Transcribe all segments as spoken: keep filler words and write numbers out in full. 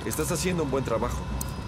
Estás haciendo un buen trabajo.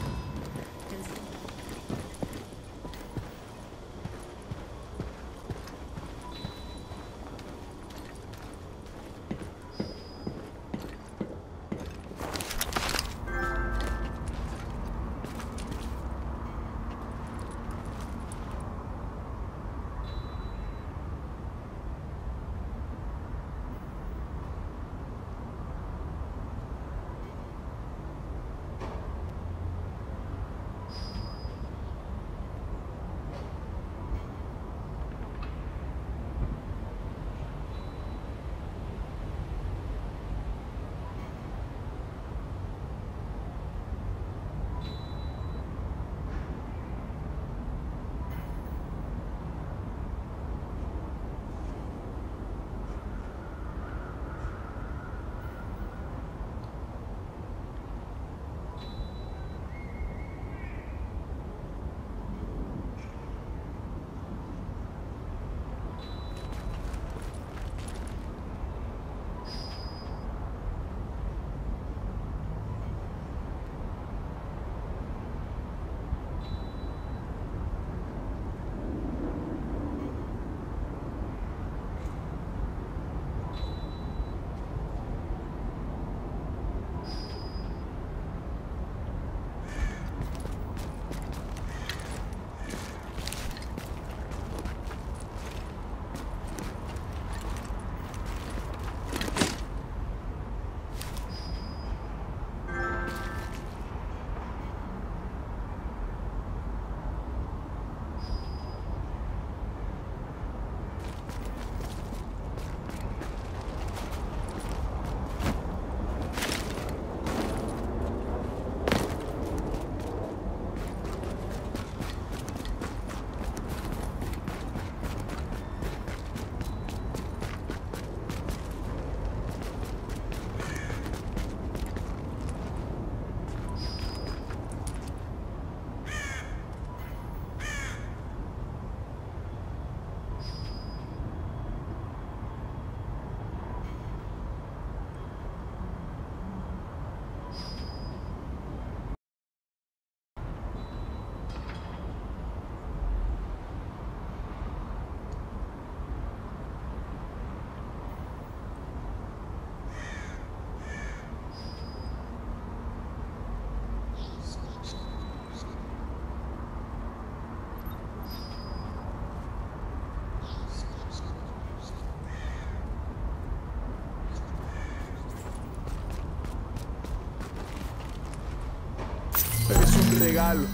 Es un regalo.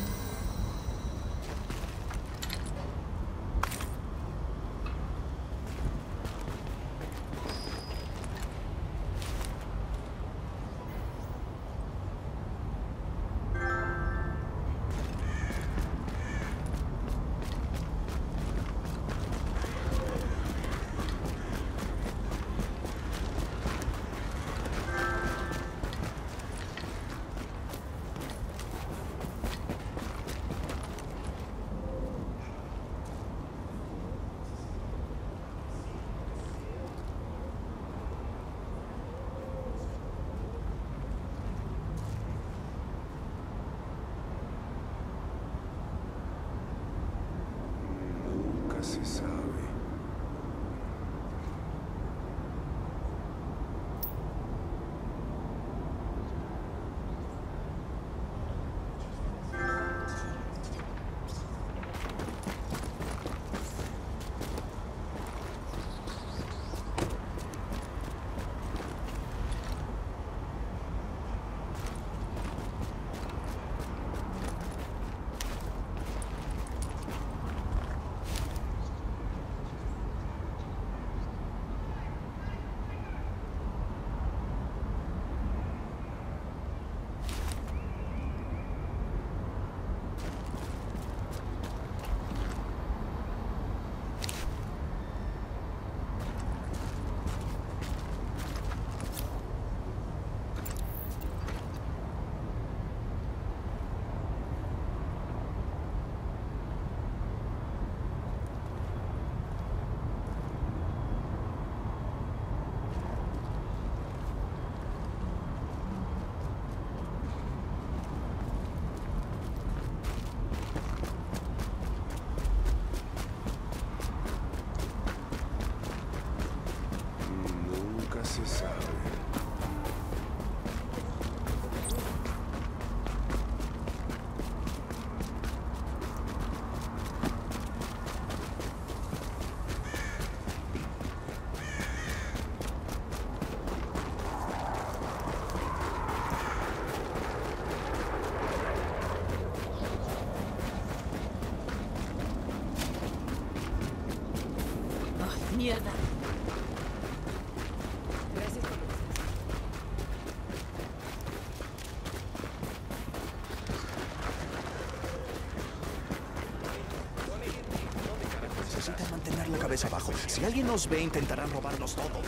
Nunca se sabe. se sabe. Mierda. Gracias por lo Necesitan mantener la cabeza abajo. Si alguien nos ve, intentarán robarnos todo.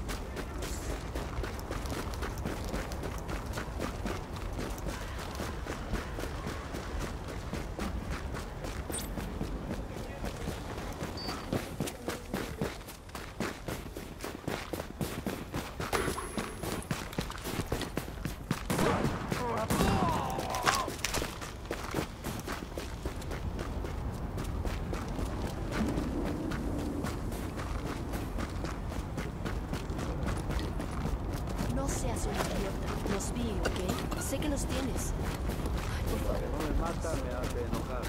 No seas un idiota. Los vi, ¿ok? Sé que los tienes. Ay, por favor. No me mata, me hace enojar.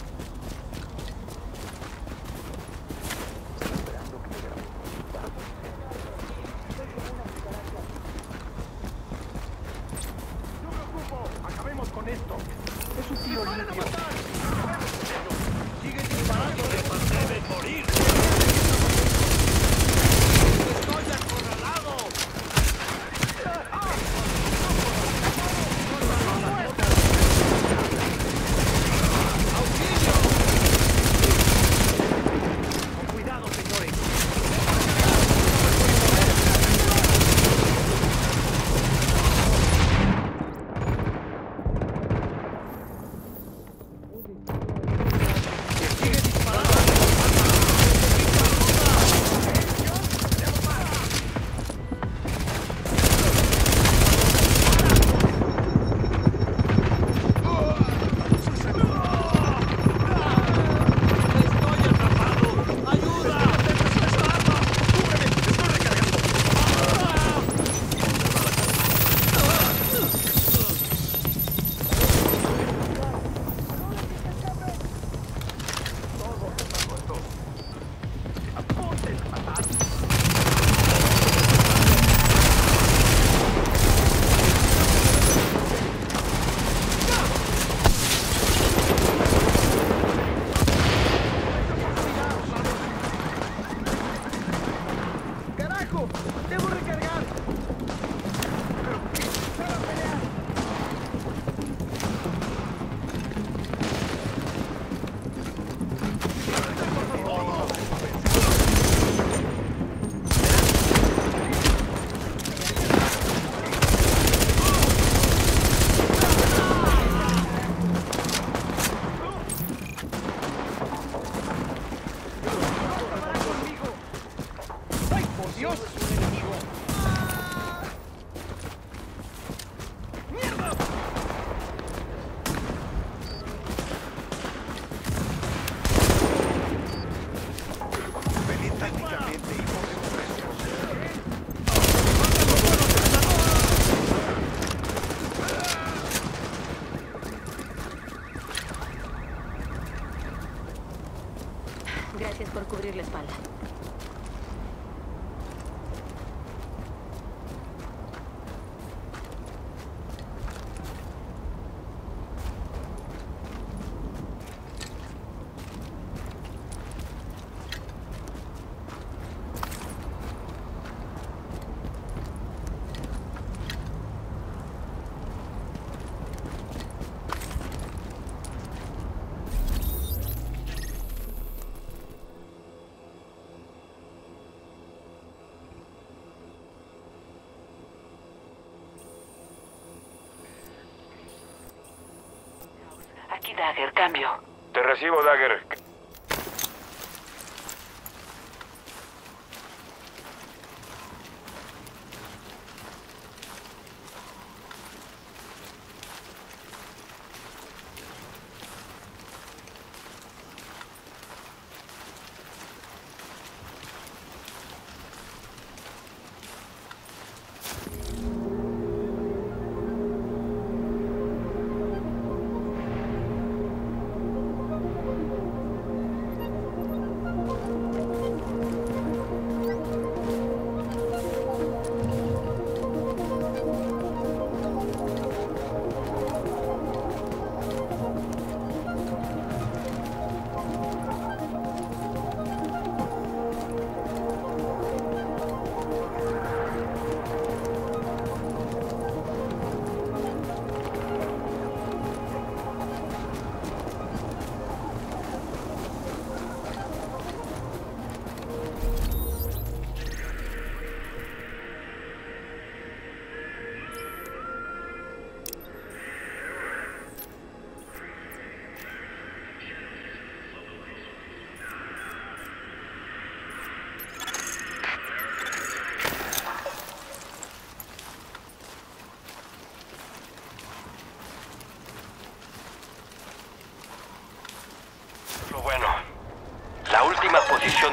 No me preocupo, acabemos con esto. Es un tiro limpio. ¡Sigue disparando! ¡Deben morir! ¡Estoy acorralado! ¡Auxilio! Con cuidado, señores. ¡Sigue disparando! ¡Estoy atrapado! ¡Ayuda! ¡Esa arma! ¡Cúbreme! ¡Estoy recargando! ¡Apunten a matar! ¡Carajo! ¡Debo recargar! ¡Para pelear! ¡Acabará conmigo! ¡Ay, por Dios! ¡Es un enemigo! ¡Mierda! Venid técnicamente y podemos responder. Gracias por cubrir la espalda. Aquí Dagger, cambio. Te recibo, Dagger.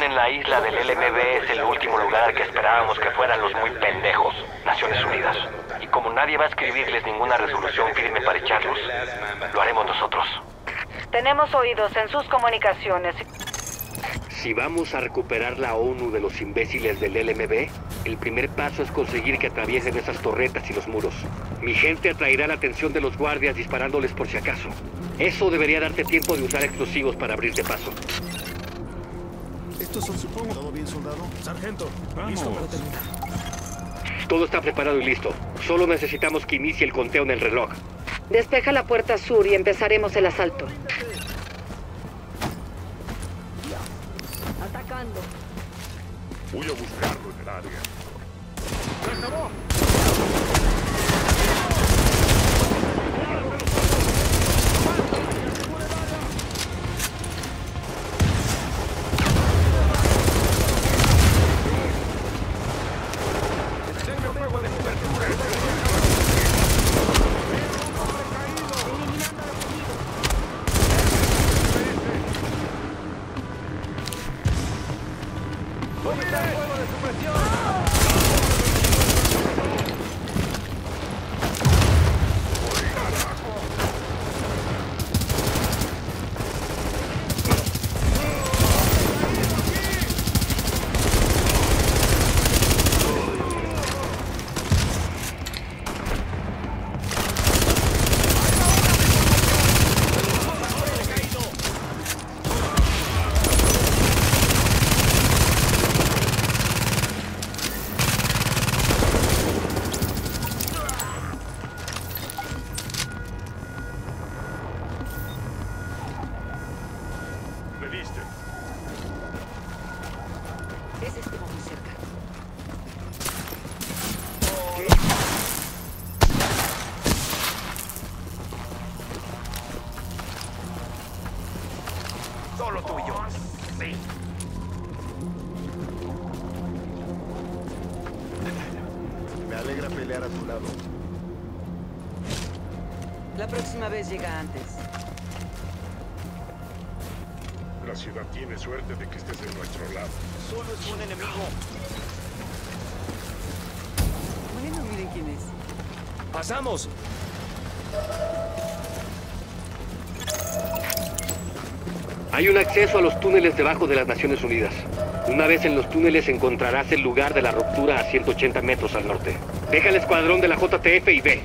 en la isla del L M B es el último lugar al que esperábamos que fueran los muy pendejos, Naciones Unidas. Y como nadie va a escribirles ninguna resolución firme para echarlos, lo haremos nosotros. Tenemos oídos en sus comunicaciones. Si vamos a recuperar la ONU de los imbéciles del L M B, el primer paso es conseguir que atraviesen esas torretas y los muros. Mi gente atraerá la atención de los guardias disparándoles por si acaso. Eso debería darte tiempo de usar explosivos para abrirte paso. Estos son, supongo. ¿Todo bien, soldado? Sargento, listo para terminar. Todo está preparado y listo. Solo necesitamos que inicie el conteo en el reloj. Despeja la puerta sur y empezaremos el asalto. Atacando. Voy a buscarlo en el área. ¡Se acabó! Ese estuvo muy cerca. Solo tú y yo. Sí. Me alegra pelear a tu lado. La próxima vez llega antes. La ciudad tiene suerte de que estés de nuestro lado. Solo es un enemigo. Bueno, miren quién es. ¡Pasamos! Hay un acceso a los túneles debajo de las Naciones Unidas. Una vez en los túneles encontrarás el lugar de la ruptura a ciento ochenta metros al norte. Deja el escuadrón de la J T F y ve.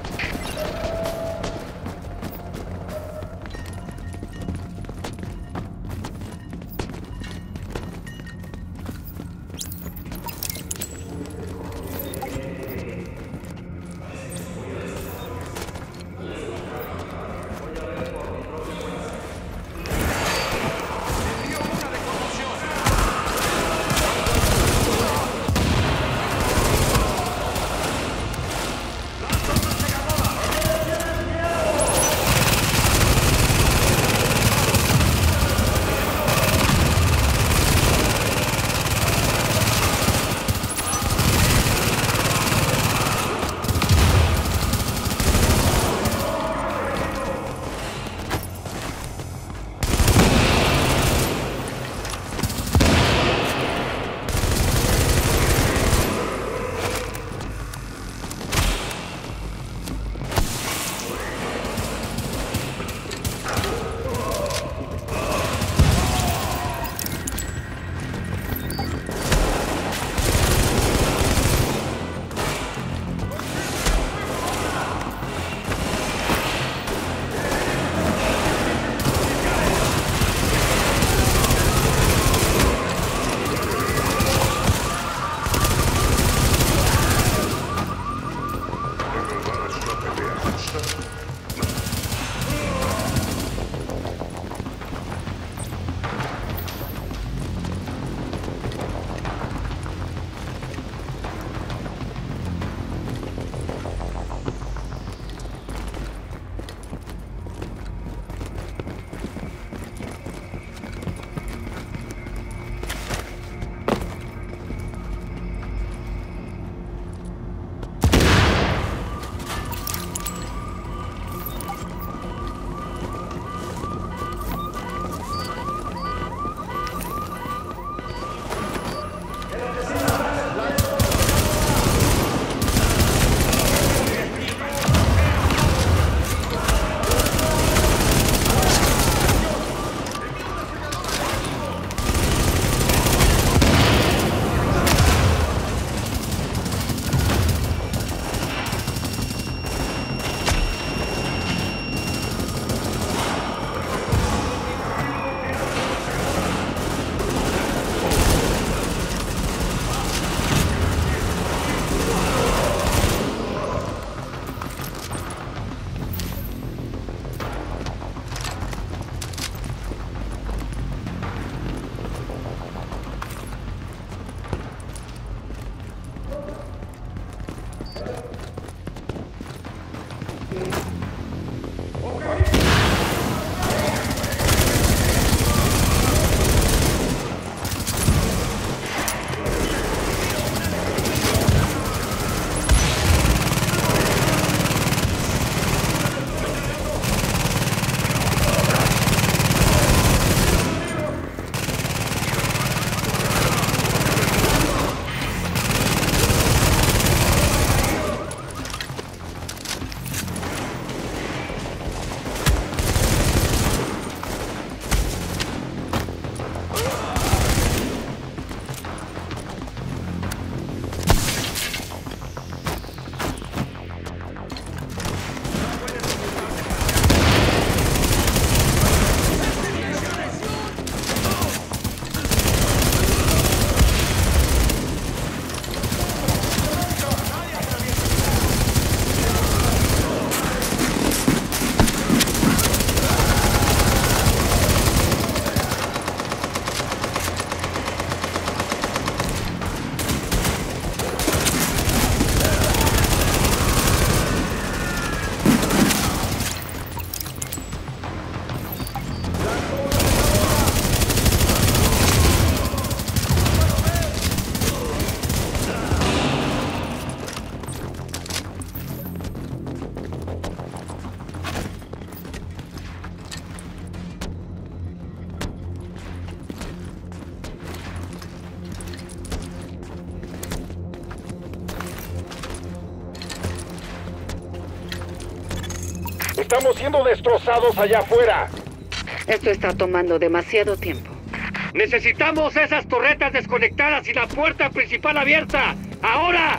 Estamos siendo destrozados allá afuera. Esto está tomando demasiado tiempo. Necesitamos esas torretas desconectadas y la puerta principal abierta. ¡Ahora!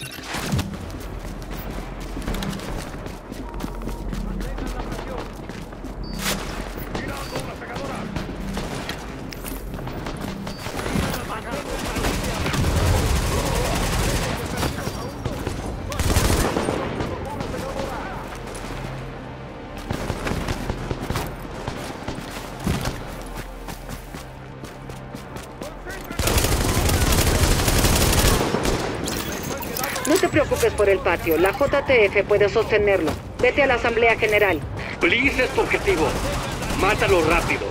No te preocupes por el patio. La J T F puede sostenerlo. Vete a la Asamblea General. Bliss es tu objetivo. Mátalo rápido.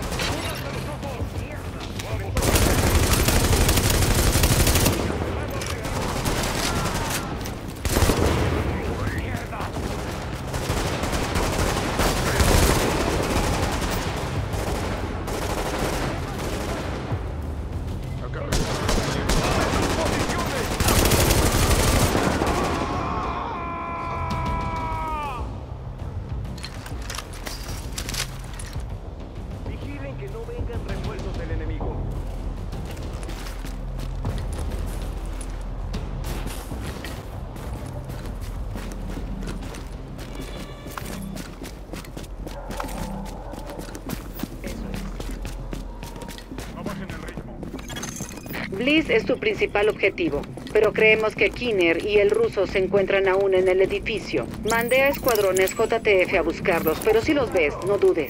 Vigilen que no vengan refuerzos del enemigo. No bajen el ritmo. Bliss es tu principal objetivo, pero creemos que Kinner y el ruso se encuentran aún en el edificio. Mandé a escuadrones J T F a buscarlos, pero si los ves, no dudes.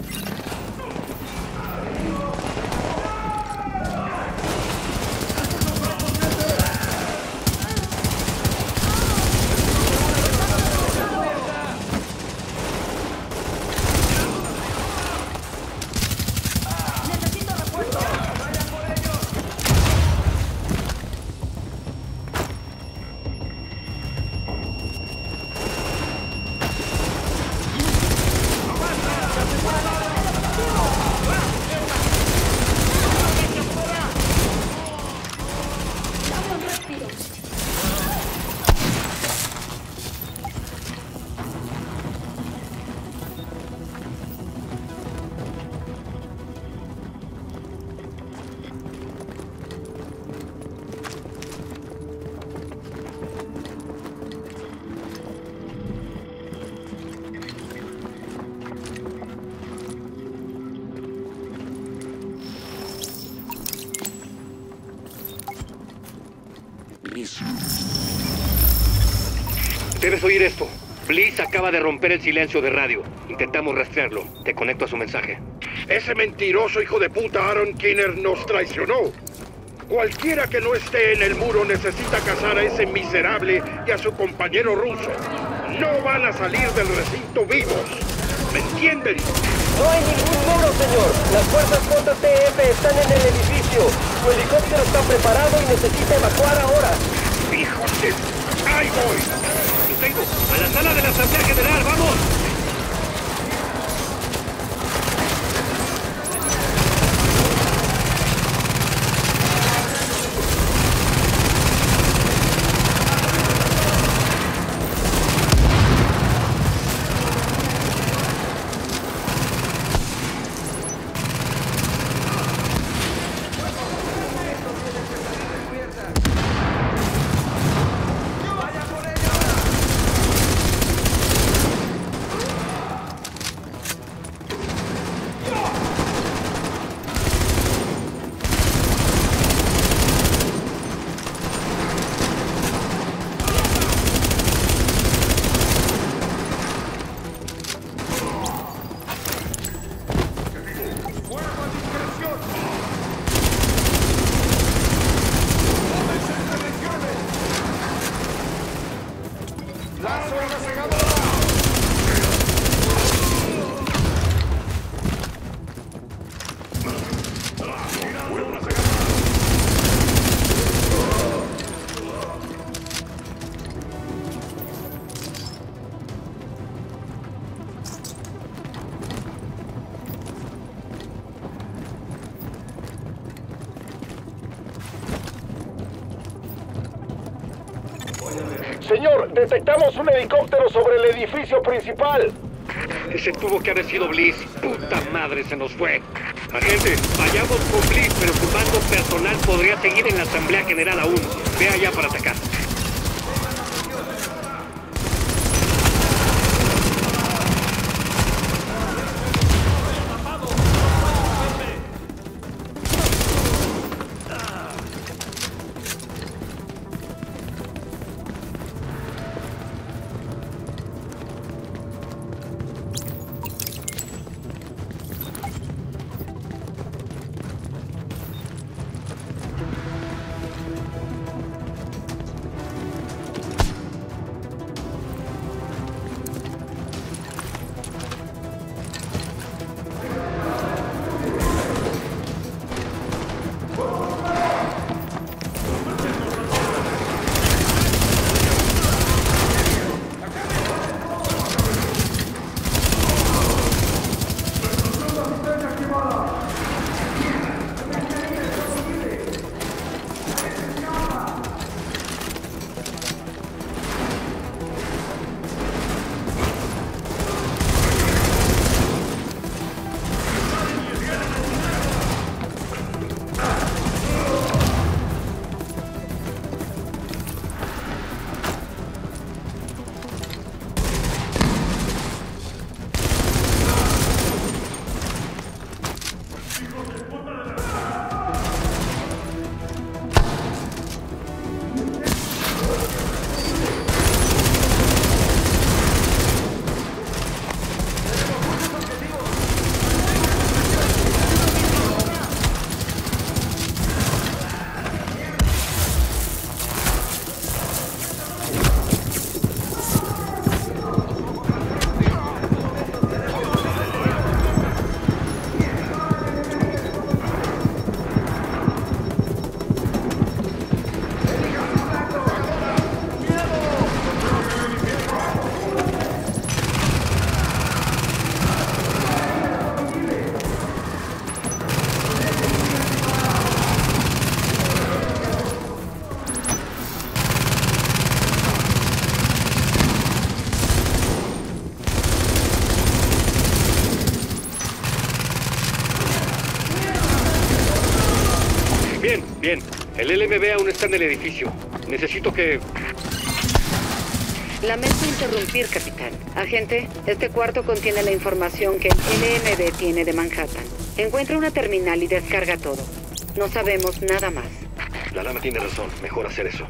Debes oír esto. Bliss acaba de romper el silencio de radio. Intentamos rastrearlo. Te conecto a su mensaje. Ese mentiroso hijo de puta Aaron Kinner nos traicionó. Cualquiera que no esté en el muro necesita cazar a ese miserable y a su compañero ruso. No van a salir del recinto vivos. ¿Me entienden? No hay ningún muro, señor. Las fuerzas J T F están en el edificio. Su helicóptero está preparado y necesita evacuar ahora. ¡Hijos de... ¡Ahí voy! ¡Lo tengo! ¡A la sala de la Asamblea General! ¡Vamos! Señor, detectamos un helicóptero sobre el edificio principal. Ese tuvo que haber sido Bliss. Puta madre, se nos fue. Agente, vayamos con Bliss, pero su bando personal podría seguir en la Asamblea General aún. Ve allá para atacar. Bien, bien. El L M B aún está en el edificio. Necesito que... Lamento interrumpir, capitán. Agente, este cuarto contiene la información que el L M B tiene de Manhattan. Encuentra una terminal y descarga todo. No sabemos nada más. La dama tiene razón. Mejor hacer eso.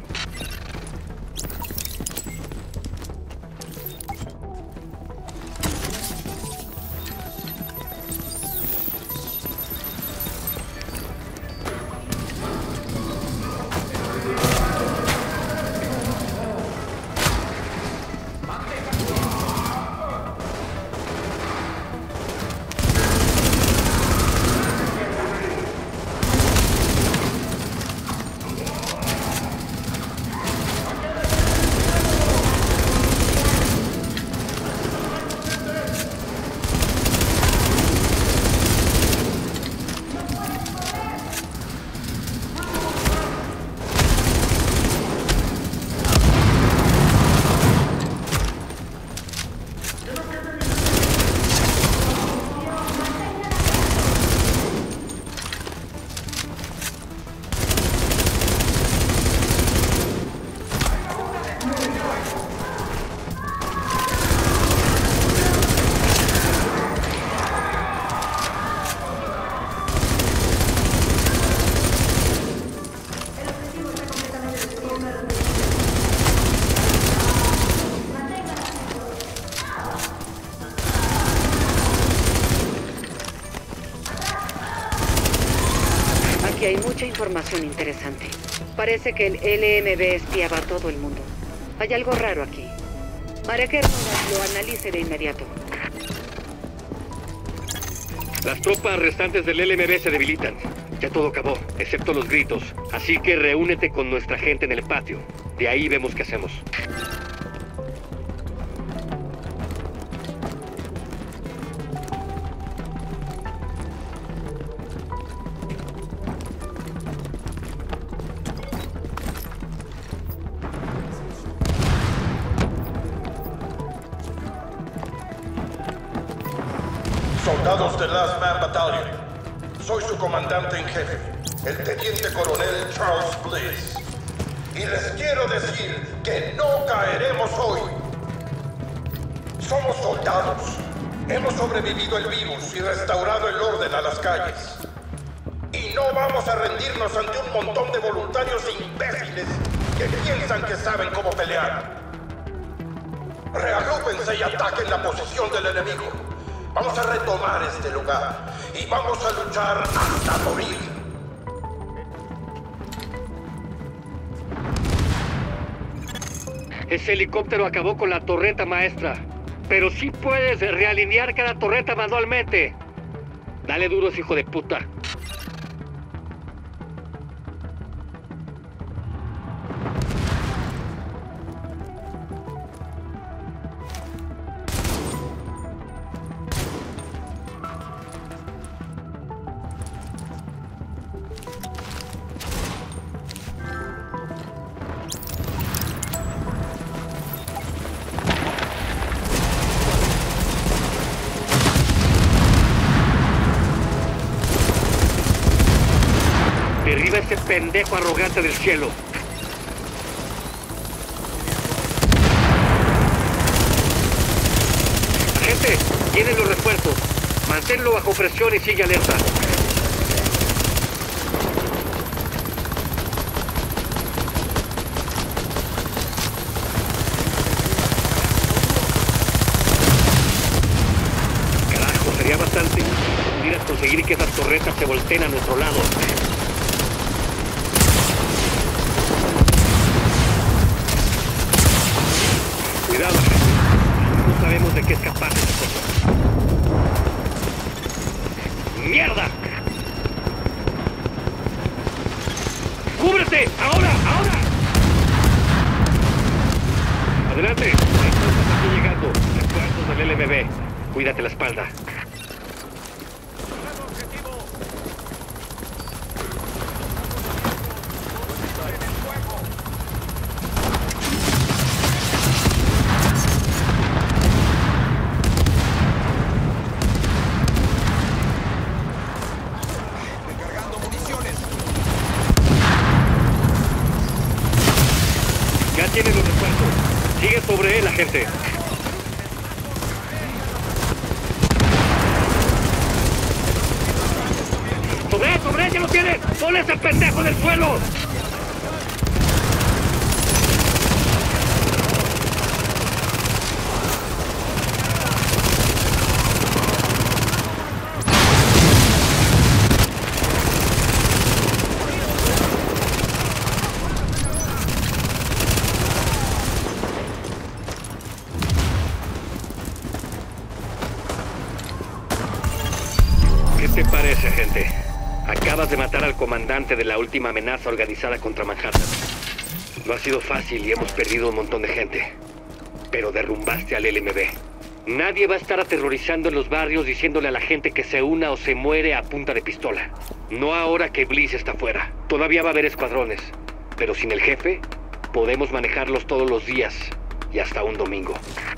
Aquí hay mucha información interesante. Parece que el L M B espiaba a todo el mundo. Hay algo raro aquí. Haré que Rodas lo analice de inmediato. Las tropas restantes del L M B se debilitan. Ya todo acabó, excepto los gritos. Así que reúnete con nuestra gente en el patio. De ahí vemos qué hacemos. Soldados de Last Man Battalion, soy su comandante en jefe, el teniente coronel Charles Bliss. Y les quiero decir que no caeremos hoy. Somos soldados. Hemos sobrevivido el virus y restaurado el orden a las calles. Y no vamos a rendirnos ante un montón de voluntarios imbéciles que piensan que saben cómo pelear. Reagrúpense y ataquen la posición del enemigo. Vamos a retomar este lugar y vamos a luchar hasta morir. Ese helicóptero acabó con la torreta maestra. Pero sí puedes realinear cada torreta manualmente. Dale duros, hijo de puta. Derriba ese pendejo arrogante del cielo. Agente, tienen los refuerzos. Manténlo bajo presión y sigue alerta. Carajo, sería bastante. Pudieras conseguir que esas torretas se volteen a nuestro lado. Cuidado, no sabemos de qué es capaz esa cosa. ¡Mierda! ¡Cúbrete! ¡Ahora! ¡Ahora! Adelante. Hay tropas aquí llegando. Refuerzos del L M B. Cuídate la espalda. Ya tiene los refuerzos. Sigue sobre él, agente. ¡Sobre él, sobre él! ¡Ya lo tienes! ¡Ponle ese pendejo del suelo! ¿Qué te parece, agente? Acabas de matar al comandante de la última amenaza organizada contra Manhattan. No ha sido fácil y hemos perdido un montón de gente. Pero derrumbaste al L M B. Nadie va a estar aterrorizando en los barrios diciéndole a la gente que se una o se muere a punta de pistola. No ahora que Bliss está fuera. Todavía va a haber escuadrones. Pero sin el jefe, podemos manejarlos todos los días y hasta un domingo.